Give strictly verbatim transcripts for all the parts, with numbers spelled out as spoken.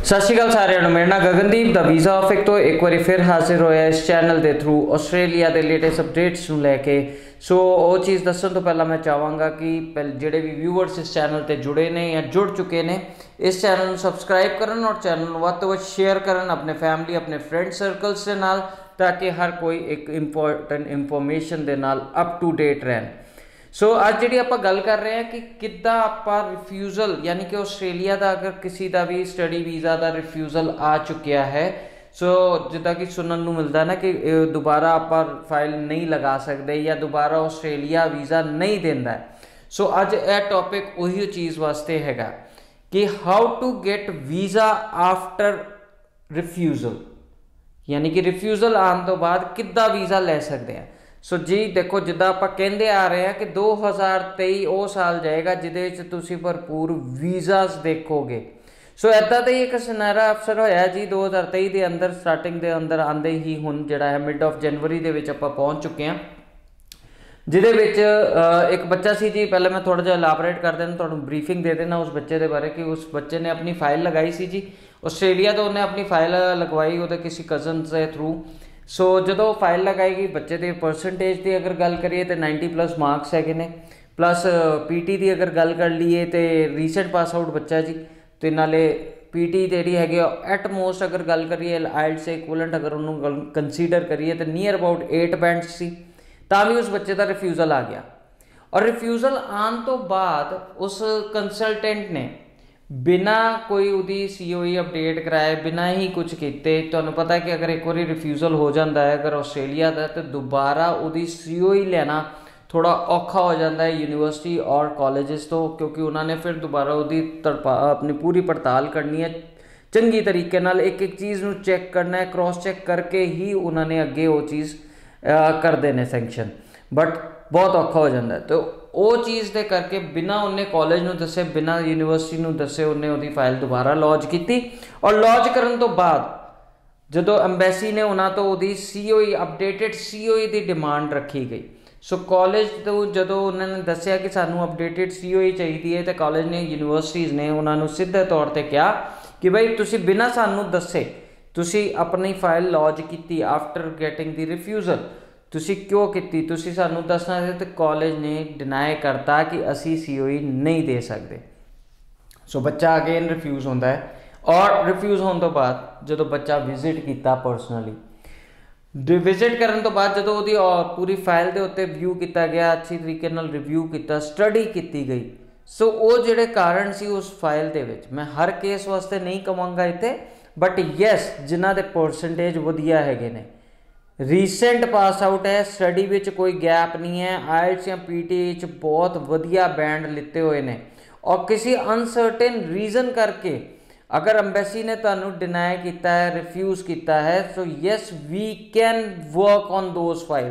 सत श्री अकाल सारिਆਂ ਨੂੰ मेरा नाम गगनदीप द वीज़ा ऑफिक तो एक बार फिर हाजिर होया इस चैनल के थ्रू आस्ट्रेलिया के लेटेस्ट अपडेट्स ਨੂੰ ਲੈ ਕੇ। सो वो चीज़ दसन तो पहला मैं चाहांगा कि जोड़े भी व्यूअर्स इस चैनल पर जुड़े ने या जुड़ चुके हैं इस चैनल को सबसक्राइब करन और चैनल को ਵੱਧ ਤੋਂ ਵੱਧ शेयर करन अपने फैमिली अपने फ्रेंड सर्कल्स के नाल, ताकि हर कोई एक इंपॉर्टेंट इंफॉर्मेशन के नाल अप टू डेट रहन। सो so, अज जी आप गल कर रहे हैं कि किदा आप रिफ्यूज़ल यानी कि आस्ट्रेलिया का अगर किसी का भी स्टडी वीज़ा का रिफ्यूज़ल आ चुकिया है, सो so, जिदा कि सुनने को मिलता है ना कि दोबारा आप फाइल नहीं लगा सकते या दोबारा आस्ट्रेलिया वीज़ा नहीं देता है। सो so, अज यह टॉपिक उही चीज़ वास्ते हैगा कि how to get visa after refusal, यानी कि रिफ्यूज़ल आने तो बाद किदा वीज़ा ले सकते हैं। सो जी देखो, जिदा आप कहते आ रहे हैं कि दो हज़ार तेई वो साल जाएगा जिदे तुसी भरपूर वीज़ाज देखोगे। सो इदा तो ही एक सुनहरा अवसर होया जी दो हज़ार तेई के अंदर स्टार्टिंग के अंदर आंदे ही हुण जिहड़ा है मिड ऑफ जनवरी दे विच आपां पहुंच चुके हैं, जिहदे विच एक बच्चा सी जी। पहले मैं थोड़ा जिहा इलाबोरेट कर देना, तुहानूं ब्रीफिंग दे देना उस बच्चे के बारे कि उस बच्चे ने अपनी फाइल लगाई सी जी आस्ट्रेलिया तो उन्हें अपनी फाइल लगवाई वो किसी कज़न के थ्रू। सो so, जो फाइल लगाएगी बच्चे के परसेंटेज की अगर गल करिए तो नाइनटी प्लस मार्क्स है ने, प्लस पी टी की अगर गल कर लीए तो रीसेंट पास आउट बच्चा जी, तो नाले पी टी जी है एट मोस्ट अगर गल करिए आइल्ड से इक्वलेंट अगर उन्होंने कंसीडर करिए तो नियर अबाउट एट बैंड सी, तो भी उस बच्चे का रिफ्यूज़ल आ गया। और रिफ्यूज़ल आने तो बाद उस कंसलटेंट ने बिना कोई उदी सी ओ ई अपडेट कराए बिना ही कुछ किए, तुहानूं पता है कि अगर एक बार रिफ्यूज़ल हो जाता है अगर आस्ट्रेलिया का, तो दोबारा उदी सी ओ ई लेना थोड़ा औखा हो जाता है यूनिवर्सिटी और कॉलेजेस तो, क्योंकि उन्होंने फिर दोबारा उदी तड़पा अपनी पूरी पड़ताल करनी है चंगी तरीके नाल, एक एक चीज़ में चैक करना है, क्रॉस चैक करके ही उन्होंने अगे वो चीज़ कर देने सैंक्शन, बट बहुत औखा हो जाता है। तो वो चीज़ के करके बिना उन्हें कॉलेज में दसे बिना यूनिवर्सिटी में दसे उन्हें वो फाइल दोबारा लॉन्च की, और लॉन्च करने तो बाद जो एम्बेसी ने उन्होंने तो वो सी ओ ई अपडेटेड सी ओ ई की डिमांड रखी गई। सो कॉलेज तो जो उन्होंने दसिया कि सानू अपडेटेड सी ओ ई चाहिए है, तो कॉलेज ने यूनिवर्सिटीज़ ने उन्होंने सीधे तौर पर कहा कि भाई तुसी बिना सानू दसे तुसी अपनी फाइल लॉन्च की आफ्टर गेटिंग द रिफ्यूज़ल, तुसी क्यों की, तुसी सानू दसना है। तो कॉलेज ने डिनाई करता कि असी सी ओ ई नहीं दे सकते। सो बच्चा अगेन रिफ्यूज़ होता है, और रिफ्यूज़ होने तो बाद जो बच्चा विजिट किया पर्सनली विजिट करने तो बाद जो वो पूरी फाइल के उत्ते व्यू किया गया, अच्छी तरीके नाल रिव्यू किया, स्टडी की गई। सो वो जोड़े कारण सी उस फाइल के विच, मैं हर केस वास्ते नहीं कहांगा इत्थे, बट यस जिन्हां दे परसेंटेज वधिया हैगे ने, रीसेंट पास आउट है, स्टडी विच कोई गैप नहीं है, आइल्स या पी टी बहुत वधिया बैंड लिते हुए ने, और किसी अनसर्टेन रीजन करके अगर एम्बेसी ने तुहानू डिनाई किया है रिफ्यूज़ किया है, so yes we can work on those file.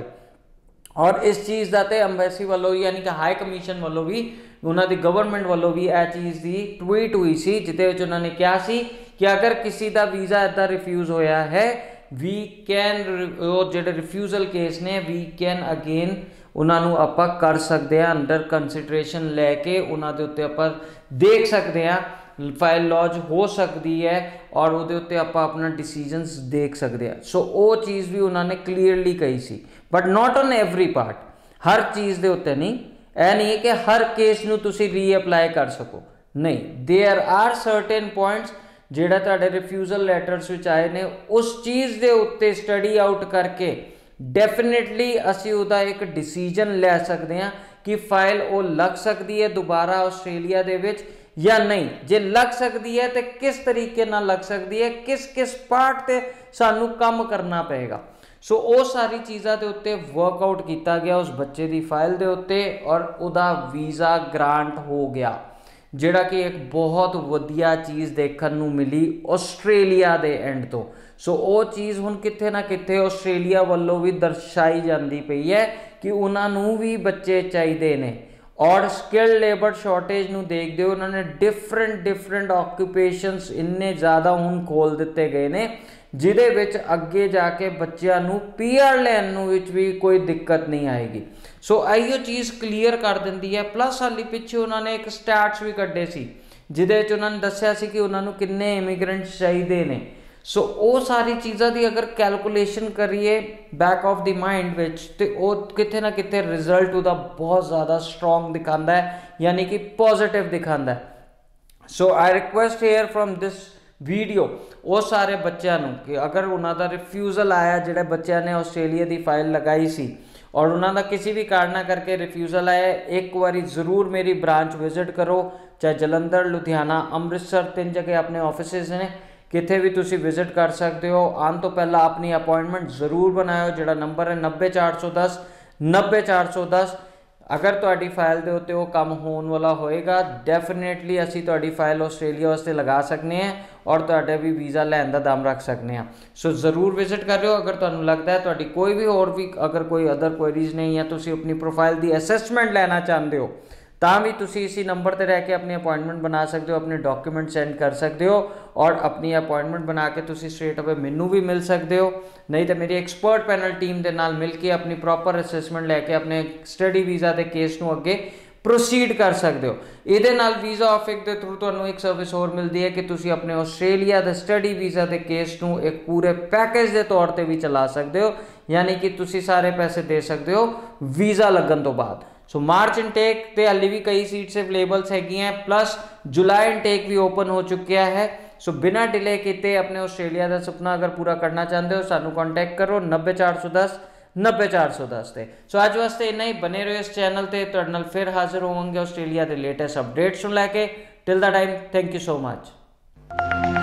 और इस चीज़ का तो एम्बेसी वालों यानी कि हाई कमीशन वालों भी उन्होंने गवर्नमेंट वालों भी यह चीज़ की ट्वीट हुई सी, जिदे उन्होंने कहा सी कि अगर किसी का वीज़ा इदा रिफ्यूज़ होया है वी कैन जो रिफ्यूज़ल केस ने वी कैन अगेन उन्होंने आप कर सकते हैं अंडर कंसिडरेशन लैके उन्होंने उत्ते आप देख सकते हैं, फाइल लॉन्च हो सकती है और वो उत्ते आप अपना डिसीजनस देख सकते हैं। सो वो चीज़ भी उन्होंने क्लीयरली कही सी, but not on every part, हर चीज़ के उत्ते नहीं, यह नहीं है कि हर केस नूं तुसीं रीअपलाई कर सको, नहीं, देयर आर सर्टेन पॉइंट्स जिहड़ा तुहाडे रिफ्यूज़ल लैटर्स विच आए ने उस चीज़ के उत्ते स्टडी आउट करके डेफिनेटली असी उहदा एक डिसीजन ले सकते हैं कि फाइल वो लग सकती है दोबारा आस्ट्रेलिया दे विच या नहीं। जे लग सकती है तो किस तरीके नाल लग सकती है, किस किस पार्ट ते सानू काम करना पेगा। सो वो सारी चीज़ों के उत्ते वर्कआउट किया गया उस बच्चे की फाइल के उत्ते, और उहदा वीज़ा ग्रांट हो गया, जिहड़ा कि एक बहुत वधिया चीज़ देखने को मिली आस्ट्रेलिया के एंड तो। सो वो चीज़ हुण कित्थे ना कित्थे आस्ट्रेलिया वालों भी दर्शाई जाती पई है कि उन्होंने भी बच्चे चाहिए ने, और स्किल्ड लेबर शॉर्टेज नूं देखदे उन्होंने डिफरेंट डिफरेंट ऑक्यूपेशनस इन्ने ज़्यादा हुण खोल दिते गए ने, जिहदे विच अगे जाके बच्चों नूं पी आर लैन विच भी कोई दिक्कत नहीं आएगी। सो इहो चीज़ क्लीयर कर दिंदी है। प्लस हाली पिछे उन्होंने एक स्टैट्स भी कड्ढे सी ਜਿਹਦੇ ਵਿੱਚ ਉਹਨਾਂ ਨੇ ਦੱਸਿਆ ਸੀ ਕਿ ਉਹਨਾਂ ਨੂੰ ਕਿੰਨੇ ਇਮੀਗ੍ਰੈਂਟਸ ਚਾਹੀਦੇ ਨੇ। ਸੋ ਉਹ ਸਾਰੀ ਚੀਜ਼ਾਂ ਦੀ ਅਗਰ ਕੈਲਕੂਲੇਸ਼ਨ ਕਰੀਏ ਬੈਕ ਆਫ ਦੀ ਮਾਈਂਡ ਵਿੱਚ, ਤੇ ਉਹ ਕਿਤੇ ਨਾ ਕਿਤੇ ਰਿਜ਼ਲਟ ਉਹਦਾ ਬਹੁਤ ਜ਼ਿਆਦਾ ਸਟਰੋਂਗ ਦਿਖਾਉਂਦਾ ਹੈ, ਯਾਨੀ ਕਿ ਪੋਜ਼ਿਟਿਵ ਦਿਖਾਉਂਦਾ ਹੈ। So I request here from this video ਉਹ ਸਾਰੇ ਬੱਚਿਆਂ ਨੂੰ ਕਿ ਅਗਰ ਉਹਨਾਂ ਦਾ ਰਿਫਿਊਜ਼ਲ ਆਇਆ, ਜਿਹੜੇ ਬੱਚਿਆਂ ਨੇ ਆਸਟ੍ਰੇਲੀਆ ਦੀ ਫਾਈਲ ਲਗਾਈ ਸੀ ਔਰ ਉਹਨਾਂ ਦਾ ਕਿਸੇ ਵੀ ਕਾਰਨਾਂ ਕਰਕੇ ਰਿਫਿਊਜ਼ਲ ਆਇਆ, ਇੱਕ ਵਾਰੀ ਜ਼ਰੂਰ ਮੇਰੀ ਬ੍ਰਾਂਚ ਵਿਜ਼ਿਟ ਕਰੋ, ਚਾਹੇ ਜਲੰਧਰ, ਲੁਧਿਆਣਾ, ਅੰਮ੍ਰਿਤਸਰ, ਤਿੰਨ ਜਗ੍ਹਾ ਆਪਣੇ ਆਫਿਸਿਸ ਨੇ, ਕਿਤੇ ਵੀ ਤੁਸੀਂ ਵਿਜ਼ਿਟ ਕਰ ਸਕਦੇ ਹੋ। ਆਉਣ ਤੋਂ ਪਹਿਲਾਂ ਆਪਣੀ ਅਪਾਇੰਟਮੈਂਟ ਜ਼ਰੂਰ ਬਣਾਇਓ, ਜਿਹੜਾ ਨੰਬਰ ਹੈ ਨੱਬੇ ਚਾਰ ਸੌ ਦਸ ਨੱਬੇ ਚਾਰ ਸੌ ਦਸ। ਅਗਰ ਤੁਹਾਡੀ ਫਾਈਲ ਦੇ ਉੱਤੇ ਉਹ ਕੰਮ ਹੋਣ ਵਾਲਾ ਹੋਏਗਾ, ਡੈਫੀਨੇਟਲੀ ਅਸੀਂ ਤੁਹਾਡੀ ਫਾਈਲ ਆਸਟ੍ਰੇਲੀਆ ਵਾਸਤੇ ਲਗਾ ਸਕਦੇ ਹਾਂ ਔਰ ਤੁਹਾਡੇ ਵੀ ਵੀਜ਼ਾ ਲੈਣ ਦਾ ਦਮ ਰੱਖ ਸਕਦੇ ਹਾਂ। ਸੋ ਜ਼ਰੂਰ ਵਿਜ਼ਿਟ ਕਰਿਓ। ਅਗਰ ਤੁਹਾਨੂੰ ਲੱਗਦਾ ਹੈ ਤੁਹਾਡੀ ਕੋਈ ਵੀ ਹੋਰ ਵੀ ਅਗਰ ਕੋਈ ਅਦਰ ਕੁਐਰੀਜ਼ ਨਹੀਂ ਹੈ, ਤੁਸੀਂ ਆਪਣੀ ਪ੍ਰੋਫਾਈਲ ਦੀ ਅਸੈਸਮੈਂਟ ਲੈਣਾ ਚਾਹੁੰਦੇ ਹੋ, ਤਾਂ ਵੀ ਤੁਸੀਂ ਇसी ਨੰਬਰ ਤੇ ਰਹਿ ਕੇ ਆਪਣੀ ਅਪਾਇੰਟਮੈਂਟ ਬਣਾ ਸਕਦੇ ਹੋ, ਆਪਣੇ ਡਾਕੂਮੈਂਟ ਸੈਂਡ ਕਰ ਸਕਦੇ ਹੋ ਔਰ ਆਪਣੀ ਅਪਾਇੰਟਮੈਂਟ ਬਣਾ ਕੇ ਤੁਸੀਂ ਸਟ੍ਰੇਟ ਅਵੇ ਮੈਨੂੰ ਵੀ ਮਿਲ ਸਕਦੇ ਹੋ, ਨਹੀਂ ਤਾਂ ਮੇਰੀ ਐਕਸਪਰਟ ਪੈਨਲ ਟੀਮ ਦੇ ਨਾਲ ਮਿਲ ਕੇ ਆਪਣੀ ਪ੍ਰੋਪਰ ਅਸੈਸਮੈਂਟ ਲੈ ਕੇ ਆਪਣੇ ਸਟੱਡੀ ਵੀਜ਼ਾ ਦੇ ਕੇਸ ਨੂੰ ਅੱਗੇ ਪ੍ਰੋਸੀਡ ਕਰ ਸਕਦੇ ਹੋ। ਇਹਦੇ ਨਾਲ ਵੀਜ਼ਾ ਆਫਿਕ ਦੇ ਥਰੂ ਤੁਹਾਨੂੰ ਇੱਕ ਸਰਵਿਸ ਹੋਰ ਮਿਲਦੀ ਹੈ ਕਿ ਤੁਸੀਂ ਆਪਣੇ ਆਸਟ੍ਰੇਲੀਆ ਦੇ ਸਟੱਡੀ ਵੀਜ਼ਾ ਦੇ ਕੇਸ ਨੂੰ ਇੱਕ ਪੂਰੇ ਪੈਕੇਜ ਦੇ ਤੌਰ ਤੇ ਵੀ ਚਲਾ ਸਕਦੇ ਹੋ, ਯਾਨੀ ਕਿ ਤੁਸੀਂ ਸਾਰੇ ਪੈਸੇ ਦੇ ਸਕਦੇ ਹੋ ਵੀਜ਼ਾ ਲੱਗਣ ਤੋਂ ਬਾਅਦ। ਸੋ ਮਾਰਚ ਇਨਟੇਕ ਤੇ ਹਾਲੇ ਵੀ ਕਈ ਸੀਟਸ ਅਵੇਲੇਬਲਸ ਹੈਗੀਆਂ, ਪਲੱਸ ਜੁਲਾਈ ਇਨਟੇਕ ਵੀ ਓਪਨ ਹੋ ਚੁੱਕਿਆ ਹੈ। ਸੋ ਬਿਨਾਂ ਡਿਲੇ ਕੀਤੇ ਆਪਣੇ ਆਸਟ੍ਰੇਲੀਆ ਦਾ ਸੁਪਨਾ ਅਗਰ ਪੂਰਾ ਕਰਨਾ ਚਾਹੁੰਦੇ ਹੋ, ਸਾਨੂੰ ਕੰਟੈਕਟ ਕਰੋ ਨੱਬੇ ਚਾਰ ਸੌ ਦਸ ਨੱਬੇ ਚਾਰ ਸੌ ਦਸ ਤੇ। ਸੋ ਅੱਜ ਵਾਸਤੇ ਇੰਨਾ ਹੀ, ਬਨੇ ਰਹੋ ਇਸ ਚੈਨਲ ਤੇ, ਤੁਹਾਡੇ ਨਾਲ ਫਿਰ ਹਾਜ਼ਰ ਹੋਵਾਂਗੇ ਆਸਟ੍ਰੇਲੀਆ ਦੇ ਲੇਟੈਸਟ ਅਪਡੇਟਸ ਨੂੰ ਲੈ ਕੇ। Till the time, thank you so much.